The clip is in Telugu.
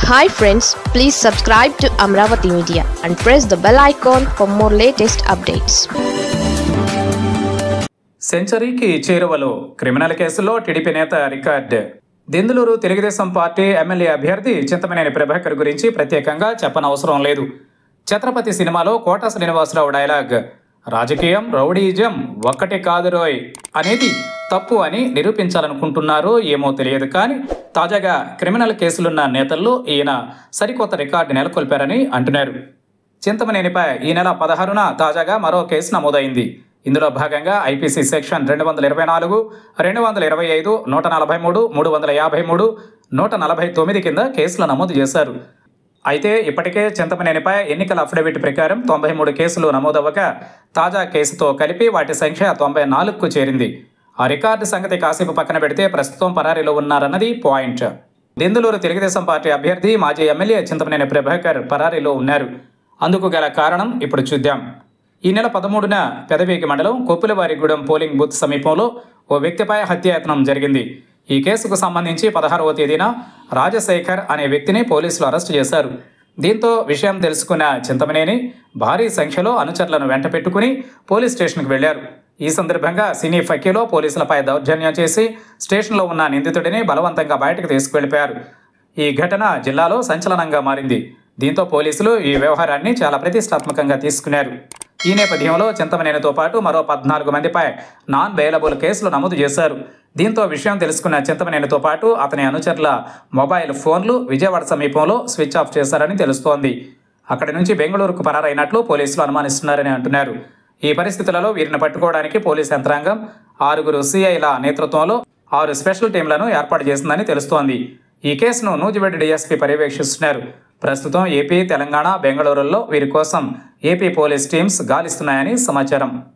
Hi friends, please subscribe to Amravati Media and press the bell icon for more latest updates. సెంచరీకి చేరువలో క్రిమినల్ కేసులో టీడీపీ నేత record. Denduluru Telugu Desam party MLA అభ్యర్థి చింతమనేని ప్రభాకర్ గురించి ప్రత్యేకంగా చెప్పనవసరం లేదు. ఛత్రపతి సినిమాలో కోట శ్రీనివాసరావు డైలాగ్ రాజకీయం రౌడీజం ఒక్కటే కాదురోయ్ అనేది తప్పు అని నిరూపించాలనుకుంటున్నారో ఏమో తెలియదు. కానీ తాజాగా క్రిమినల్ కేసులున్న నేతల్లో ఈయన సరికొత్త రికార్డు నెలకొల్పారని అంటున్నారు. చింతమనేనిపై ఈ నెల 16న తాజాగా మరో కేసు నమోదైంది. ఇందులో భాగంగా ఐపీసీ సెక్షన్ 224, 225, 143, 353, 149 కింద కేసులు నమోదు చేశారు. అయితే ఇప్పటికే చింతమనేనిపై ఎన్నికల అఫిడవిట్ ప్రకారం 93 కేసులు నమోదవ్వగా తాజా కేసుతో కలిపి వాటి సంఖ్య 94కు చేరింది. ఆ రికార్డు సంగతి కాసేపు పక్కన పెడితే ప్రస్తుతం పరారీలో ఉన్నారన్నది పాయింట్. దెందులూరు తెలుగుదేశం పార్టీ అభ్యర్థి మాజీ ఎమ్మెల్యే చింతమనేని ప్రభాకర్ పరారీలో ఉన్నారు. అందుకు గల కారణం ఇప్పుడు చూద్దాం. ఈ నెల 13న పెదవేగి మండలం కొప్పులవారిగూడెం పోలింగ్ బూత్ సమీపంలో ఓ వ్యక్తిపై హత్యాయత్నం జరిగింది. ఈ కేసుకు సంబంధించి 16వ తేదీన రాజశేఖర్ అనే వ్యక్తిని పోలీసులు అరెస్టు చేశారు. దీంతో విషయం తెలుసుకున్న చింతమనేని భారీ సంఖ్యలో అనుచరులను వెంట పెట్టుకుని పోలీస్ స్టేషన్కు వెళ్లారు. ఈ సందర్భంగా సినీ ఫకీలో పోలీసులపై దౌర్జన్యం చేసి స్టేషన్లో ఉన్న నిందితుడిని బలవంతంగా బయటకు తీసుకువెళ్లిపోయారు. ఈ ఘటన జిల్లాలో సంచలనంగా మారింది. దీంతో పోలీసులు ఈ వ్యవహారాన్ని చాలా ప్రతిష్టాత్మకంగా తీసుకున్నారు. ఈ నేపథ్యంలో చింతమనేనితో పాటు మరో 14 మందిపై నాన్ బెయిలబుల్ కేసులు నమోదు చేశారు. దీంతో విషయం తెలుసుకున్న చింతమనేనితో పాటు అతని అనుచరుల మొబైల్ ఫోన్లు విజయవాడ సమీపంలో స్విచ్ ఆఫ్ చేశారని తెలుస్తోంది. అక్కడి నుంచి బెంగళూరుకు పరారైనట్లు పోలీసులు అనుమానిస్తున్నారని అంటున్నారు. ఈ పరిస్థితులలో వీరిని పట్టుకోవడానికి పోలీస్ యంత్రాంగం 6 సిఐల నేతృత్వంలో 6 స్పెషల్ టీంలను ఏర్పాటు చేసిందని తెలుస్తోంది. ఈ కేసును నూజివీడు డీఎస్పీ పర్యవేక్షిస్తున్నారు. ప్రస్తుతం ఏపీ, తెలంగాణ, బెంగళూరులో వీరి కోసం ఏపీ పోలీస్ టీమ్స్ గాలిస్తున్నాయని సమాచారం.